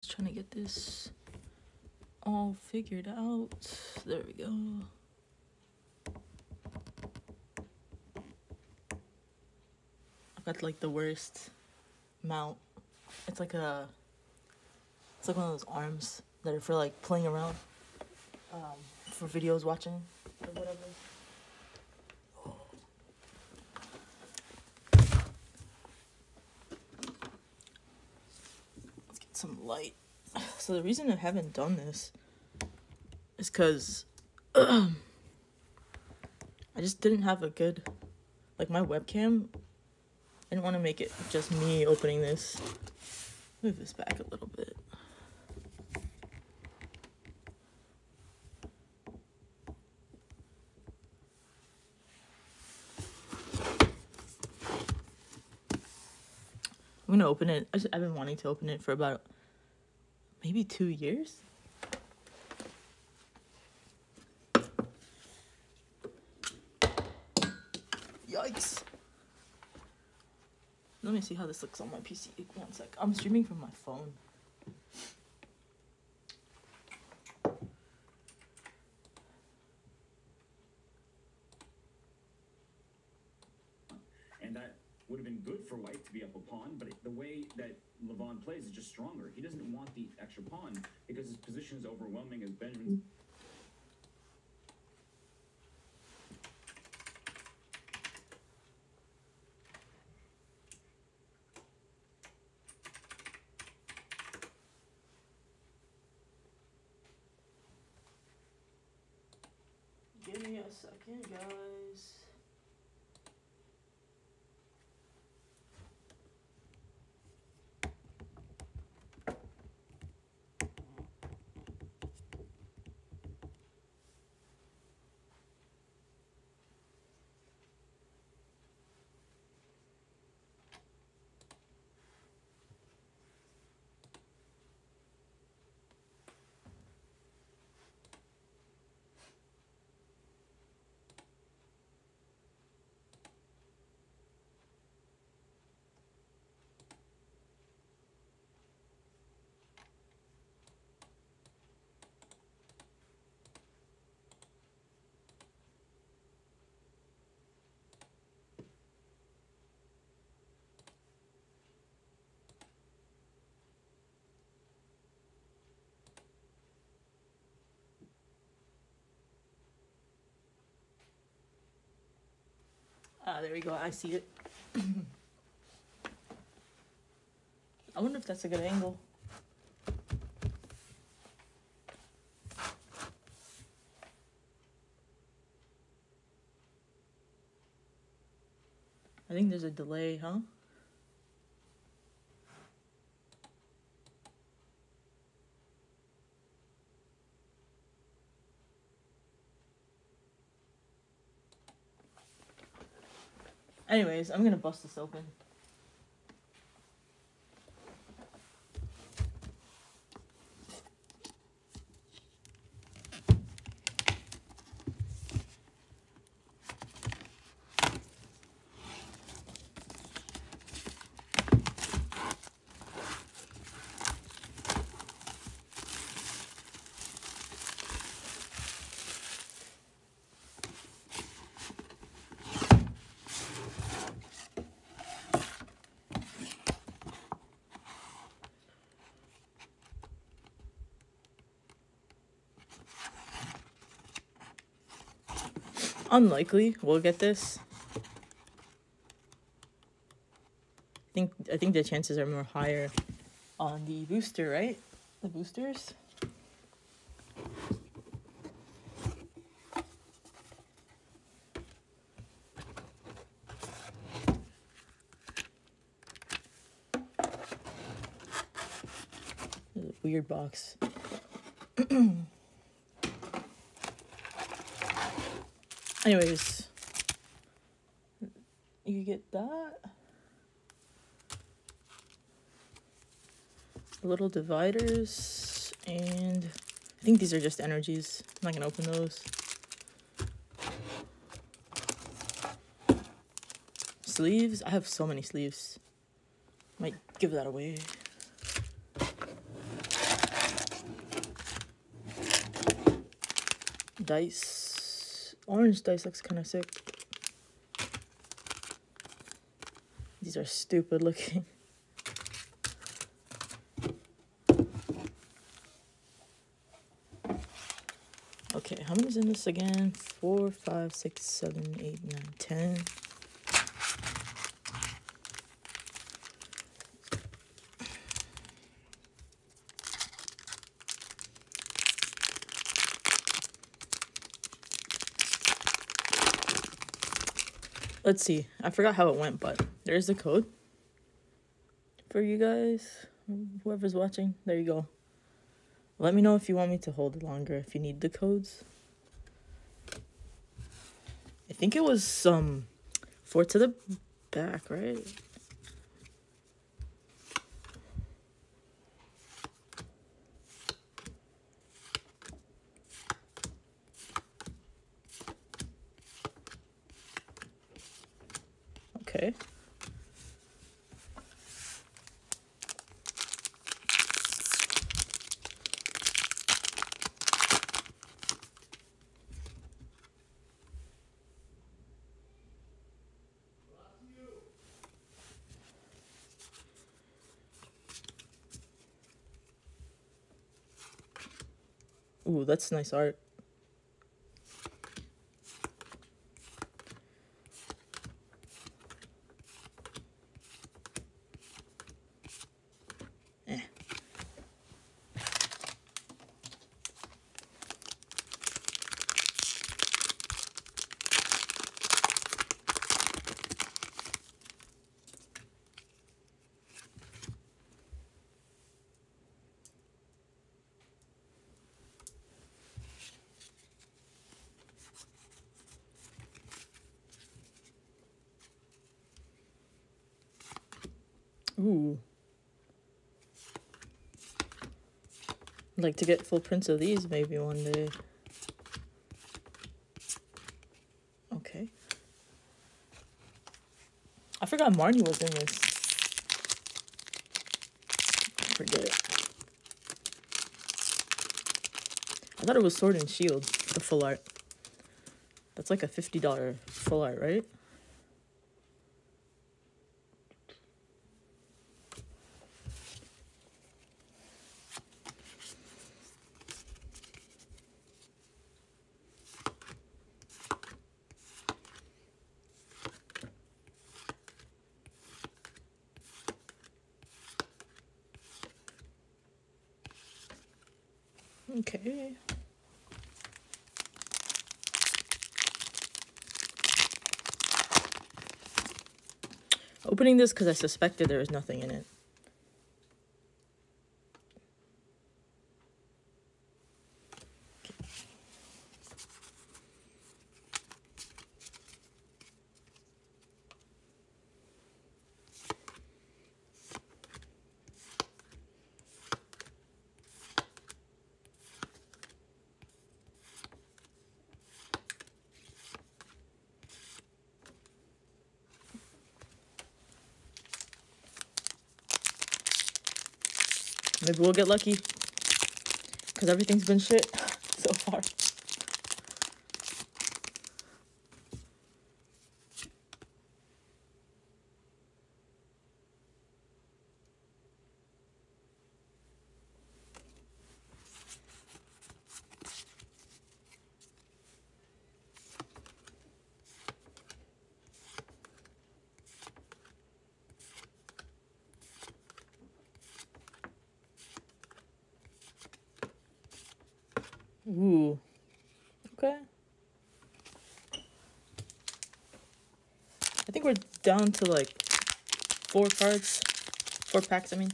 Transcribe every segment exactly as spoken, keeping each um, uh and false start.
Trying to get this all figured out. There we go. I've got like the worst mount. It's like a, it's like one of those arms that are for like playing around, um, for videos watching or whatever. Let's get some light. So the reason I haven't done this is because I just didn't have a good, like my webcam, I didn't want to make it just me opening this. Move this back a little bit. I'm gonna open it. I just, I've been wanting to open it for about maybe two years. Yikes. Let me see how this looks on my P C. One sec. I'm streaming from my phone. And that would have been good for white to be up a pawn, but the way that Levon plays is just stronger. He doesn't want the extra pawn because his position is overwhelming as Benjamin's. Give me a second, guys. Ah, there we go. I see it. I wonder if that's a good angle. I think there's a delay, huh? Anyways, I'm gonna bust this open. Unlikely we'll get this. I think I think the chances are more higher on the booster, right? The boosters. Weird box. Anyways, you get that. Little dividers, and I think these are just energies. I'm not gonna open those. Sleeves. I have so many sleeves. Might give that away. dice. Orange dice looks kind of sick. These are stupid looking. Okay, how many is in this again? Four, five, six, seven, eight, nine, ten. Let's see. I forgot how it went, but there's the code for you guys. Whoever's watching, there you go. Let me know if you want me to hold it longer, if you need the codes. I think it was um four to the back, right? Okay. Ooh, that's nice art. Eh. Ooh. I'd like to get full prints of these maybe one day. Okay. I forgot Marnie was in this. I forget it. I thought it was Sword and Shield, the full art. That's like a fifty dollar full art, right? Okay. Opening this because I suspected there was nothing in it. Maybe we'll get lucky. Because everything's been shit so far. Ooh. Okay. I think we're down to like four cards. Four packs, I mean.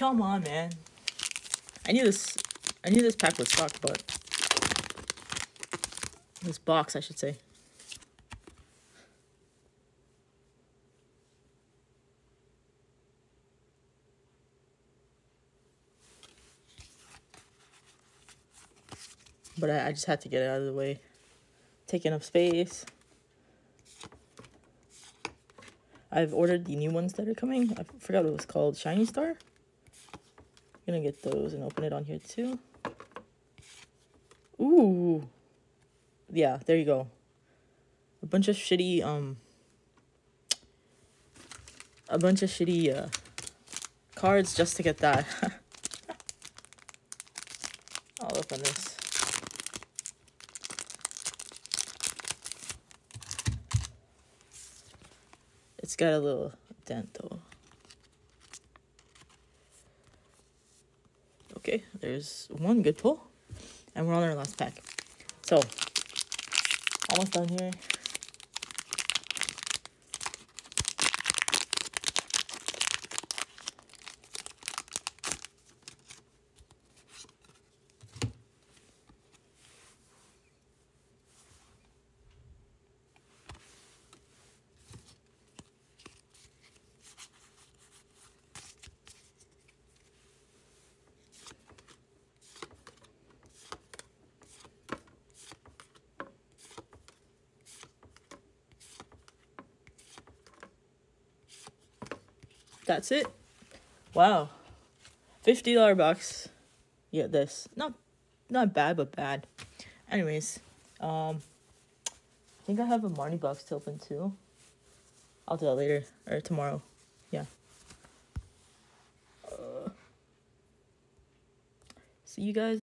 Come on, man. I knew this. I knew this pack was stocked, but this box, I should say. But I, I just had to get it out of the way. Taking up space. I've ordered the new ones that are coming. I forgot what it was called. Shiny Star? I'm gonna get those and open it on here too. Ooh. Yeah, there you go. A bunch of shitty, um... A bunch of shitty, uh... cards just to get that. I'll open this. It's got a little dent though. Okay, there's one good pull. And we're on our last pack. So, almost done here. That's it. Wow. fifty dollar box. Yeah, this. Not not bad, but bad. Anyways, um I think I have a Marnie box to open too. I'll do that later or tomorrow. Yeah. Uh, see you guys.